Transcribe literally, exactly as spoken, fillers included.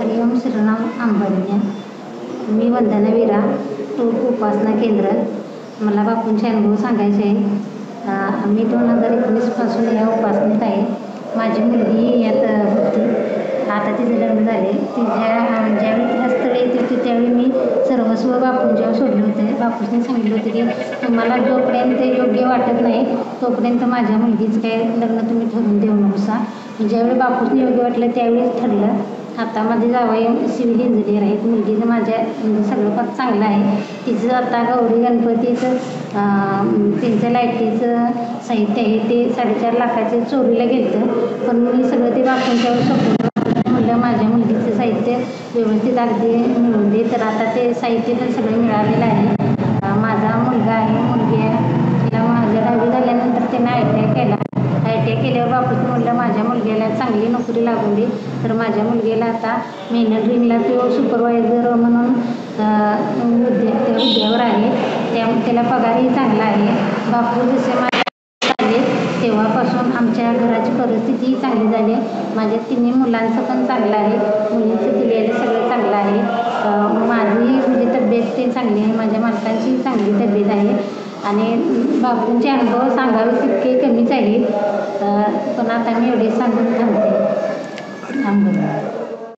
हरिओम श्रीराम अंबानी. मी वंदना विरा, टोक उपासना केंद्र. मला बापूंचे अनुभव सांगायचे आहे. मी दोन हजार एकोणीसपासून या उपासनेत आहे. माझी मुलगी यात होती. आता तिचे लग्न झाले. तिच्या ज्यावेळी तिला स्थळ येत होती त्यावेळी मी सर्वस्व बापूंच्यावर सोडले होते. बापूंनी सांगितलं होतं की तुम्हाला जोपर्यंत योग्य वाटत नाही तोपर्यंत माझ्या मुलगीचं काय लग्न तुम्ही ठरवून देऊ नकोसा. ज्यावेळी बापूंनी योग्य वाटलं त्यावेळीच ठरलं. आता माझे जावई सिव्हिल इंजिनियर आहेत. मुलगीचं माझ्या म्हणजे सगळं फार चांगलं आहे. तिचं आता गौरी गणपतीचं त्यांचं लाईटीचं साहित्य आहे ते साडेचार लाखाचे चोरीला गेलं. पण मी सगळं ते बापूंच्यावर सोपवलं. म्हणलं माझ्या मुलगीचं साहित्य व्यवस्थित अगदी मिळून दे. तर आता ते साहित्य पण सगळं मिळालेलं आहे. माझा मुलगा आहे, मुलगी आहे. तिला माझ्या दहावी झाल्यानंतर त्यानं आय टी आय केला. आय टी आय केल्यावर बापूस म्हटलं माझ्या मुलग्याला चांगली नोकरी लागून दे. तर माझ्या मुलगीला आता मेहनत तो सुपरवायझर म्हणून उद्या त्या हुद्द्यावर आहे. त्या त्याला पगारही चांगला आहे. बापू जसे माझे झाले तेव्हापासून आमच्या घराची परिस्थितीही चांगली झाली. माझ्या तिन्ही मुलांचं पण चांगलं आहे. मुलींचं दिलेलं सगळं चांगलं आहे. माझी म्हणजे तब्येत ते चांगली आहे. माझ्या मालकांची चांगली तब्येत आहे. आणि बापूंचे अनुभव सांगावे तितके कमीच आहेत. पण आता मी एवढे सांगून थांबते थांबते